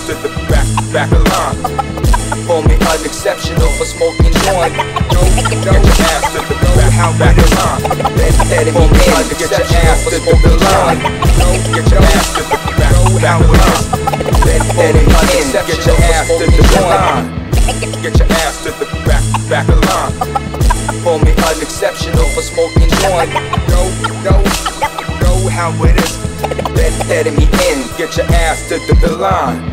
to the back of line. Call me unexceptional for smoking joint. Get your ass to the back of line. Let me in, get your ass to the line. Get your ass to the back of line. Let me in, get your ass to the line. Get your ass to the back of line. Call me unexceptional for smoking joint. Know how it is. Let me in, get your ass to the line.